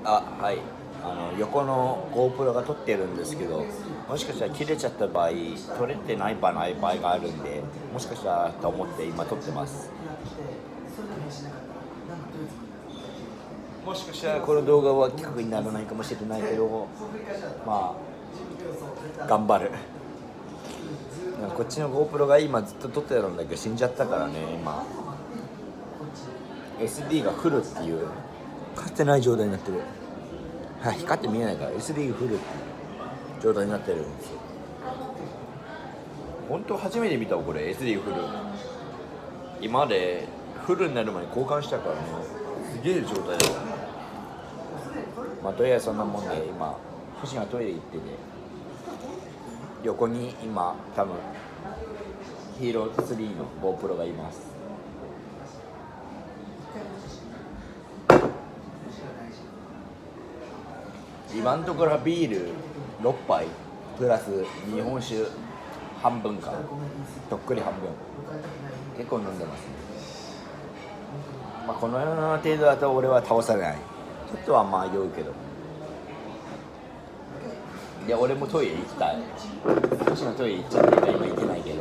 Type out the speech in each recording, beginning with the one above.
はい、横の GoPro が撮ってるんですけど、もしかしたら切れちゃった場合撮れてない場合があるんで、もしかしたらと思って今撮ってます。もしかしたらこの動画は企画にならないかもしれないけど、まあ頑張る。こっちの GoPro が今ずっと撮ってるんだけど死んじゃったからね。今 SD がフルっていう光ってない状態になってる。はい、光って見えないから SD がフルっていう状態になってるんですよ。本当初めて見たわこれ SD フル。今までフルになる前に交換したからね、すげえ状態だよ。まあとりあえずそんなもんで、今星がトイレ行ってて、横に今多分ヒーロー3の GoPro がいます。今のところビール6杯プラス日本酒半分か、とっくり半分、結構飲んでますね。まあこのような程度だと俺は倒さない。ちょっとはまあ酔うけど。いや俺もトイレ行きたい。星のトイレ行っちゃって今行けないけど。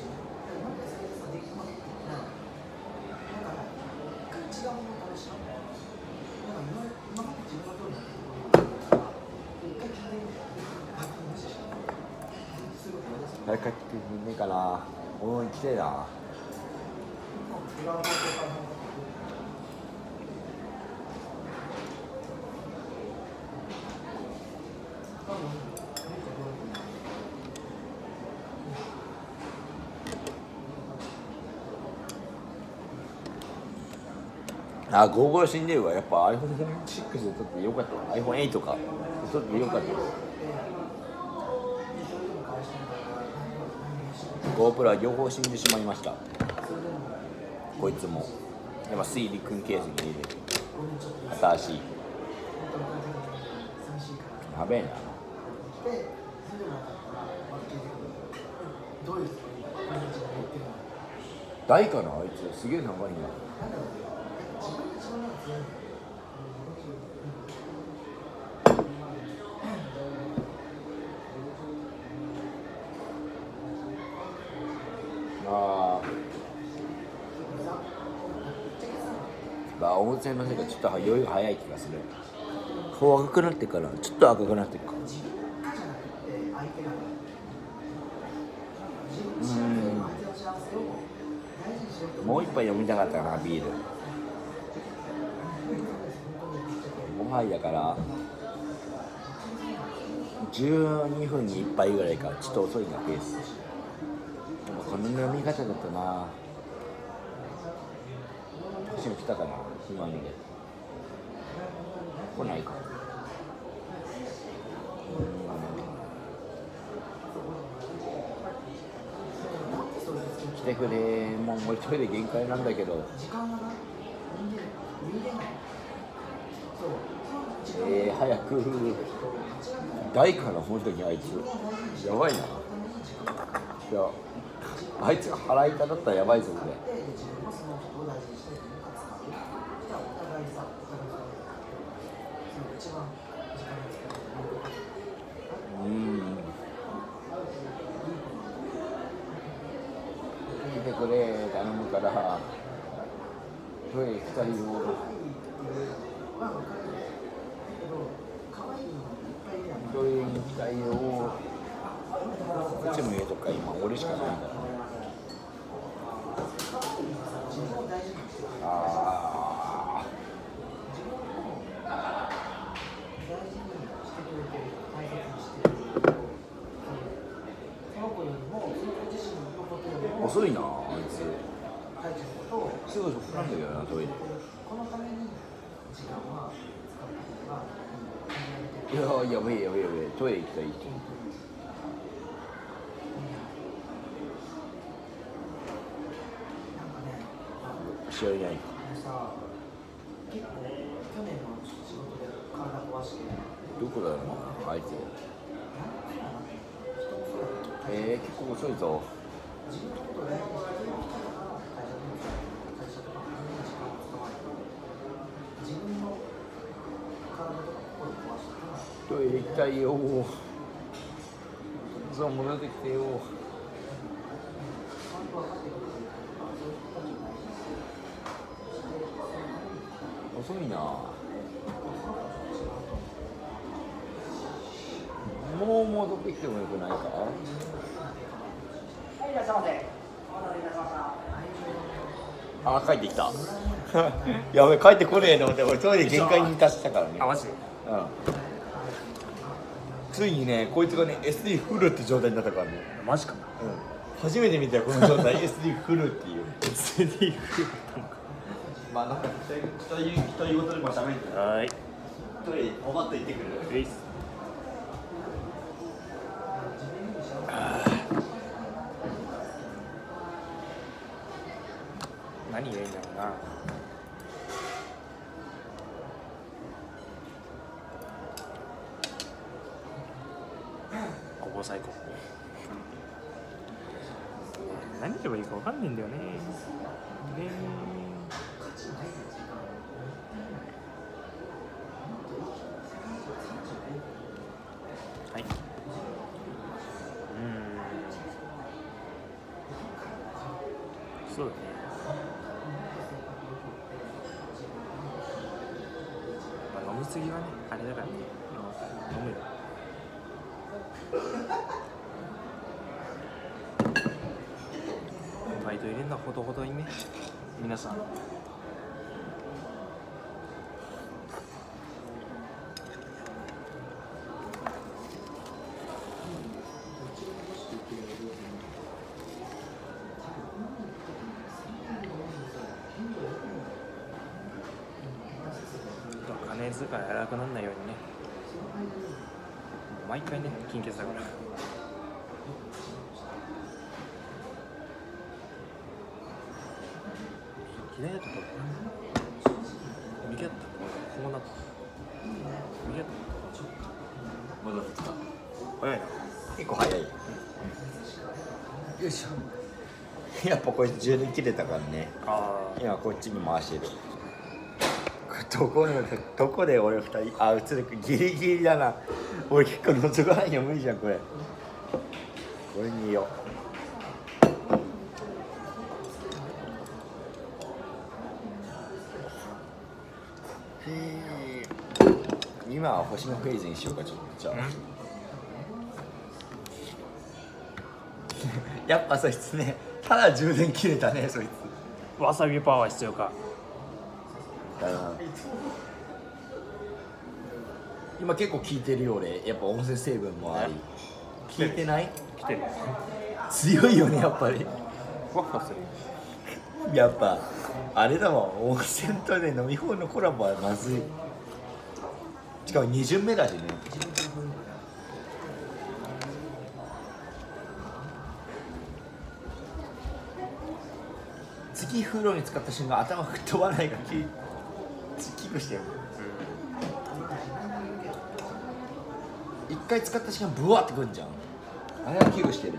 早く帰ってくれねえかな。俺も行きたいな。55死んでるわ。やっぱ iPhone6 で撮ってよかった。iPhone8 とか撮ってよかった。GoPro は両方死んでしまいました。こいつもやっぱ水陸ケースに入れる。新しいやべえな。大かなあいつ。すげえ長いんだ。温泉のせいかちょっと酔いが早い気がする。顔赤くなってからちょっと赤くなってるか。もう一杯飲みたかったなビール。5杯だから12分に1杯ぐらいか。ちょっと遅いなペース。でもこの飲み方だったな。星も来たかな。今見て来ないか。来てくれ。もう一人で限界なんだけど。早く。大かな本当にあいつ。やばいな。いやあいつが腹痛だったらやばいぞこれ。来てくれ頼むからトイレ行きたいよ。トイレに行きたいよ。こっちも家とか今俺しかないんだ。遅いなあいつ。すぐそこなんだけどなトイレ。いややべえやべえやべえ。トイレ行きたい。試合ないか。どこだろうなあいつ。結構遅いぞ。 トイレ行きたいよ。そう戻ってきてよ。遅いな。もう戻ってきてもよくないか。はい、いらっしゃいませ。お待たせいたしました。あ、帰ってきた。やべ、帰ってこねえと思って、俺トイレ限界に達したからね。 あ、マジで。 うん。ついにね、こいつがね、SD フルって状態になったからね。 マジかな。 うん。初めて見たよ、この状態、SD フルっていう。 SD フルだったのか。 まあ、なんか、人言うことでも喋って。 はい。 トイレ、おばっと行ってくる。 ういっす。何がいいんだろうな。ここ最高。何言えばいいか分かんないんだよね。はい。そうだね。まあ、飲みすぎはね、あれだからね。飲むよ。バイト入れるのはほどほどにね、皆さん。金遣い荒くならないようにね。毎回ね、金欠だから。左だったと右だったとこうなった右だった戻ってきた。 早いな。 結構早い。よいしょ。やっぱこれ充電切れたからね。 あ今こっちに回してる。どこで俺二人、あ、映るギリギリだな。俺結構覗かないよ、無理じゃんこれ。これにいよう。今は星のフェイズにしようか、ちょっとじゃあ。やっぱそいつね、ただ充電切れたね、そいつ。 わさびパワー必要か。 今結構効いてるよ俺。やっぱ温泉成分もあり。効いてない？ 来てる。 強いよね、やっぱり。 ふわふわする。 やっぱあれだもん、温泉とね飲み物のコラボはまずい。しかも2巡目だしね。次風呂に使った瞬間頭吹っ飛ばないか危惧してる。一回使った瞬間ブワーってくんじゃん。あれは危惧してる。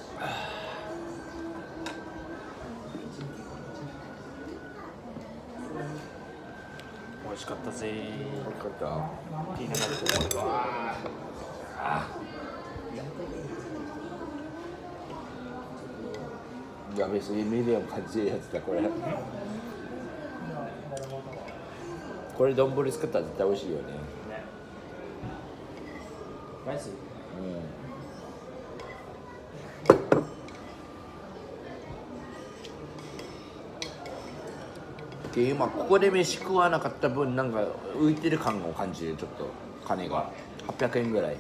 美味しかったぜ。 美味しかった。 ティーナガルト。 やべえ、そういうミディアム感じるやつだこれ。これ丼作ったら絶対美味しいよね。 ナイス。 今ここで飯食わなかった分なんか浮いてる感を感じる。ちょっと金が800円ぐらい。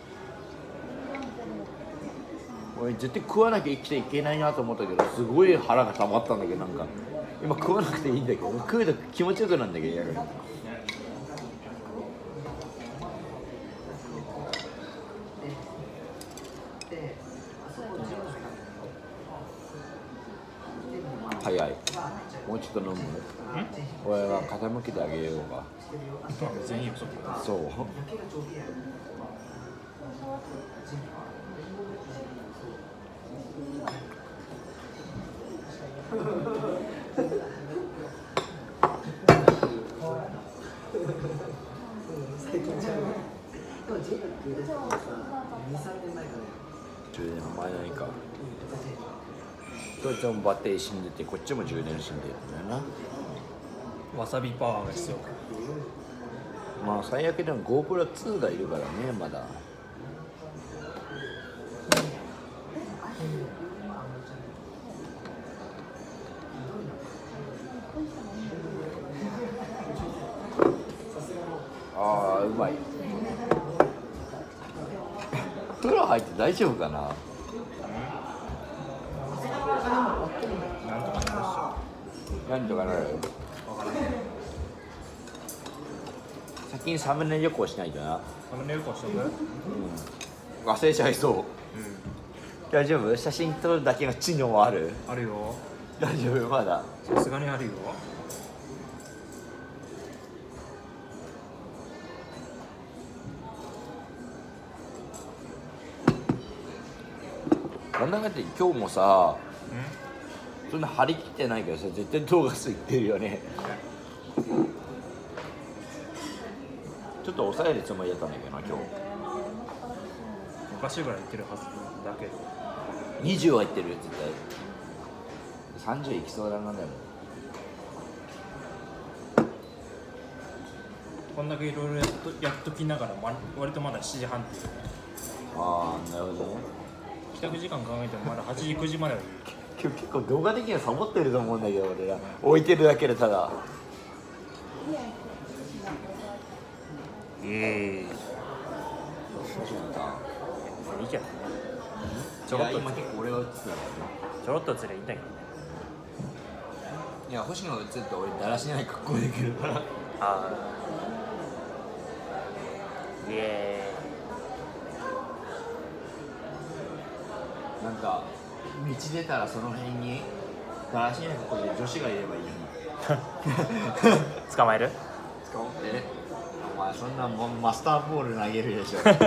俺絶対食わなきゃ生きていけないなと思ったけど、すごい腹が溜まったんだけど、なんか今食わなくていいんだけど、食うと気持ちよくなんだけど、逆に。早い。もうちょっと飲む。俺は傾けてあげようか。 全員そう。 最近ちゃう。でもジェイク出てたのさ、2、3年前かね。 10年前何かそいつもバッテリー死んでてこっちも10年死んでるんだよな。 わさびパワーが必要か。 まあ最悪でも GoPro2 がいるからねまだ。ああうまい。プロ入って大丈夫かな。なんとかなる。先にサムネ旅行しないとな。 サムネ旅行しとく？ 忘れちゃいそう。大丈夫？写真撮るだけの知能はある？ あるよ。 大丈夫まだ。 さすがにあるよ。 なんだかって今日もさ、そんな張り切ってないけどさ、絶対動画数いってるよね。ちょっと抑えるつもりだったんだけどな今日。 昔ぐらい言ってるはずだけど。 20はいってる絶対。30いきそうだなでも。 こんだけいろいろやっときながら、割とまだ7時半っていうね。 ああなるほどね。 帰宅時間考えてもまだ8時9時まではいる。 今日結構動画的にはサボってると思うんだけど俺ら置いてるだけでただ。 いいけどね。ちょろっと今結構俺が映ってたんだよね。 ちょろっとずれいいんだけどね。 いや星野が映って俺だらしない格好できるから。 ああ。イエなんか道出たらその辺にだらしない格好で女子がいればいいのに。 ーイ。捕まえる？ 捕まってお前そんなもんマスターボール投げるでしょ。 2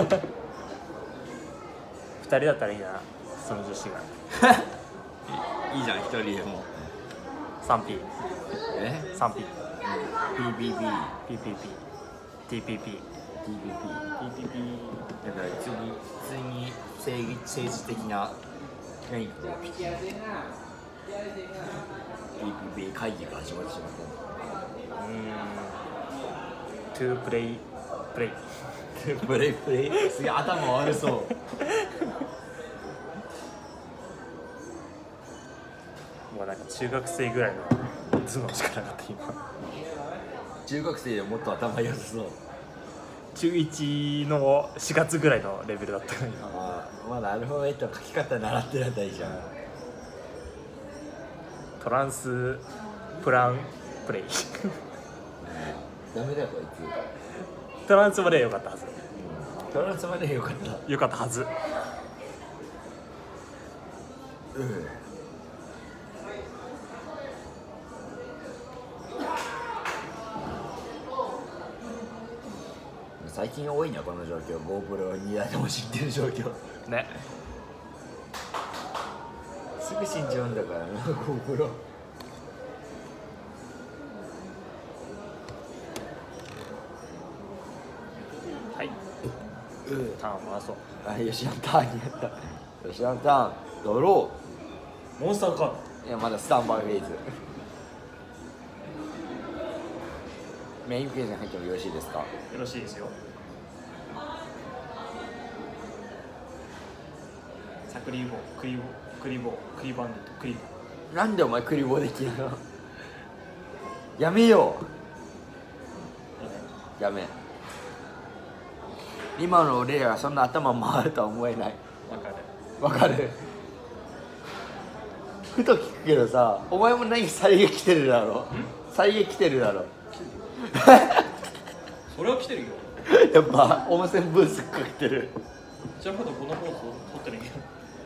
人だったらいいな、その女子が。 いいじゃん一人でも。 3P。 え 3P。 PPP PPP。TPP。 TPP TPP。 だから普通に政治的な何かが PPP 会議が始まってしまった。 トゥープレイ。 プレイすげえ頭悪そう。 もうなんか中学生ぐらいの頭脳しかなかった今。 中学生でもっと頭良さそう。 中1の4月ぐらいのレベルだったから今。 ああまだアルファベットの書き方習ってるあたりじゃん。 トランスプランプレイ。 ダメだよこいつ。 トランスまで良かったはず。 トランスまでよかった。 良かったはず。 最近多いなこの状況。 GoPro 2台とも知ってる状況ね。 すぐ死んじゃうんだからな GoPro。 はい。ターン回そう。 あ吉野ターンにやった。吉野ターンドロモンスターカード。 ー。いやまだスタンバイフェーズ。メインフェーズに入ってもよろしいですか？ よろしいですよ。サクリボー、クリボー、クリバンデット、クリボなんでお前クリボーできるの？やめよう。やめ。今の俺らがそんな頭回るとは思えない。 ー。わかる。 わかる。ふと聞くけどさ、お前も何再現来てるだろ。再現来てるだろ。 それは来てるよ。 やっぱ温泉ブースかけてる。 じゃあまだこのポーズを取ってるけど。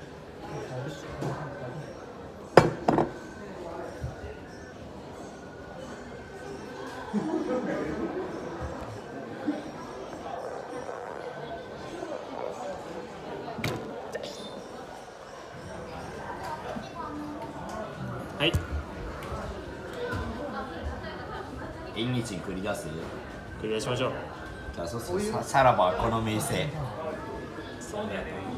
はい。 演技地に繰り出す。 繰り出しましょう。 じゃあそうするさらばこの店そうね